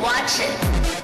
Watch it.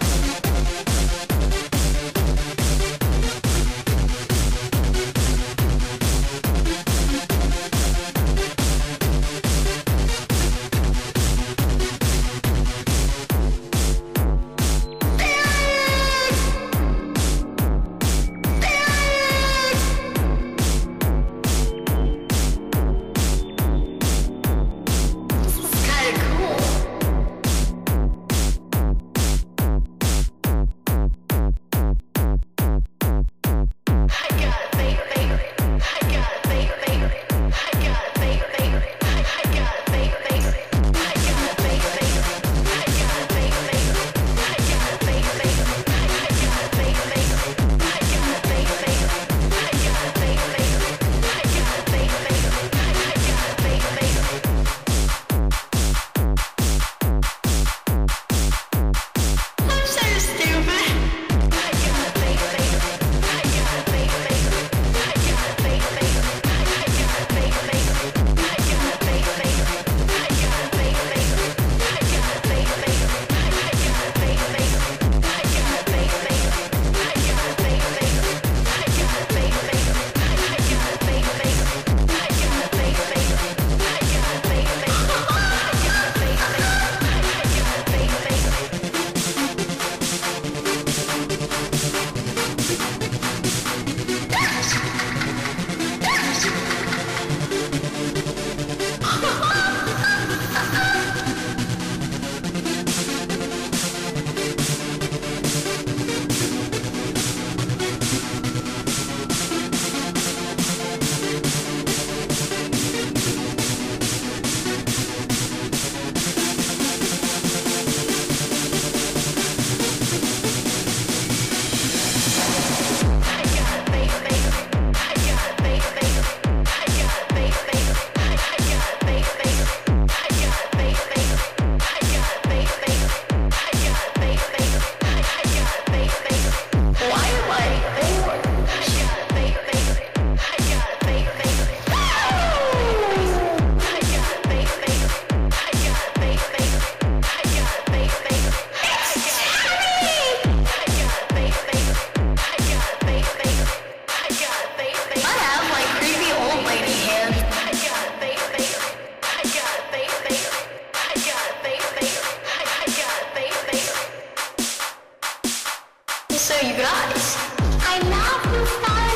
So you guys, I love you,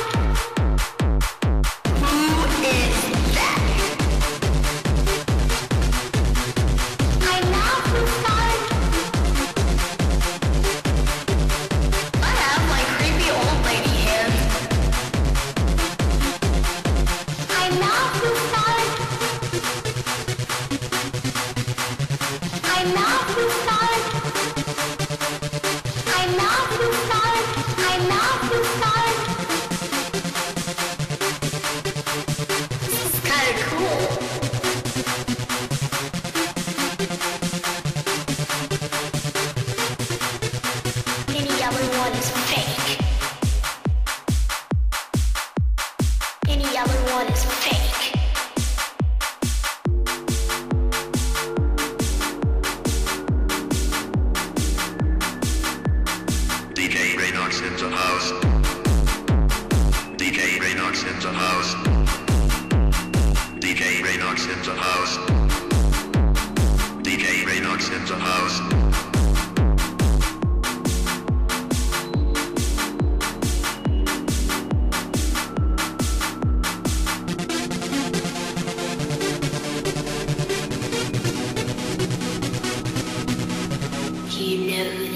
Spark. Who is that? I love you, Spark. I have my creepy old lady hand. I love you, Spark. I love you, Spark. I love you, Spark. I love you, Spark. This is kinda cool. Any other one is fake. Any other one is fake. DJ RaynorX in the house. DJ RaynorX in the house. DJ RaynorX in the house. DJ RaynorX in the house. You know